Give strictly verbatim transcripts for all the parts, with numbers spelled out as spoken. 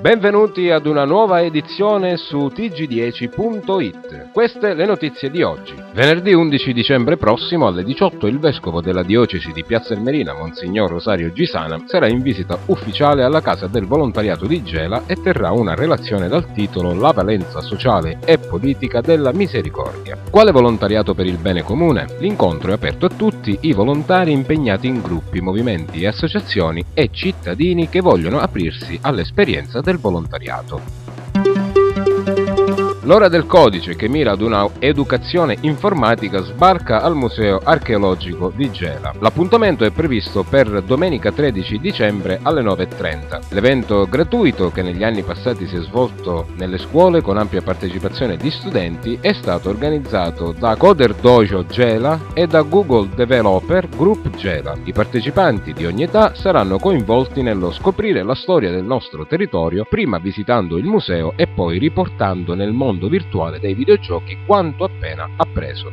Benvenuti ad una nuova edizione su T G dieci punto it. Queste le notizie di oggi. Venerdì undici dicembre prossimo alle diciotto il vescovo della diocesi di Piazza Armerina, Monsignor Rosario Gisana, sarà in visita ufficiale alla Casa del Volontariato di Gela e terrà una relazione dal titolo La valenza sociale e politica della misericordia. Quale volontariato per il bene comune? L'incontro è aperto a tutti i volontari impegnati in gruppi, movimenti e associazioni e cittadini che vogliono aprirsi all'esperienza del volontariato. L'ora del codice, che mira ad una educazione informatica, sbarca al Museo Archeologico di Gela. L'appuntamento è previsto per domenica tredici dicembre alle nove e trenta. L'evento gratuito, che negli anni passati si è svolto nelle scuole con ampia partecipazione di studenti, è stato organizzato da Coder Dojo Gela e da Google Developer Group Gela. I partecipanti di ogni età saranno coinvolti nello scoprire la storia del nostro territorio, prima visitando il museo e poi riportando nel mondo virtuale dei videogiochi quanto appena appreso.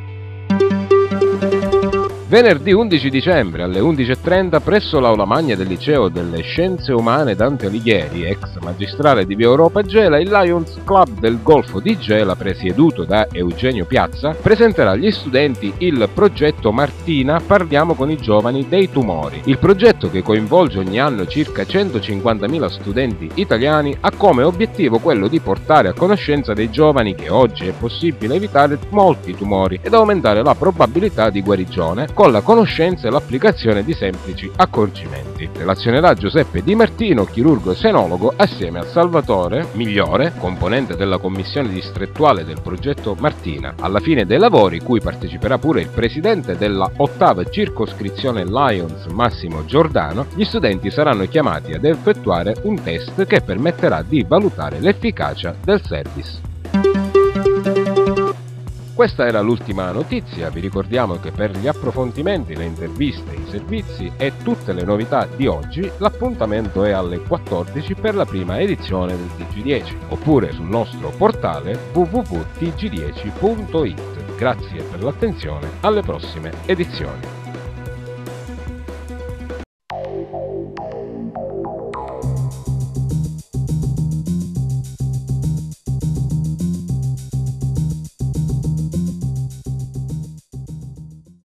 Venerdì undici dicembre alle undici e trenta presso l'Aula Magna del Liceo delle Scienze Umane Dante Alighieri, ex magistrale di Via Europa Gela, il Lions Club del Golfo di Gela, presieduto da Eugenio Piazza, presenterà agli studenti il progetto Martina Parliamo con i giovani dei tumori. Il progetto, che coinvolge ogni anno circa centocinquantamila studenti italiani, ha come obiettivo quello di portare a conoscenza dei giovani che oggi è possibile evitare molti tumori ed aumentare la probabilità di guarigione con la conoscenza e l'applicazione di semplici accorgimenti. Relazionerà Giuseppe Di Martino, chirurgo senologo, assieme a Salvatore Migliore, componente della commissione distrettuale del progetto Martina. Alla fine dei lavori, cui parteciperà pure il presidente della ottava circoscrizione Lions, Massimo Giordano, gli studenti saranno chiamati ad effettuare un test che permetterà di valutare l'efficacia del service. Questa era l'ultima notizia. Vi ricordiamo che per gli approfondimenti, le interviste, i servizi e tutte le novità di oggi, l'appuntamento è alle quattordici per la prima edizione del T G dieci, oppure sul nostro portale w w w punto t g dieci punto it. Grazie per l'attenzione, alle prossime edizioni.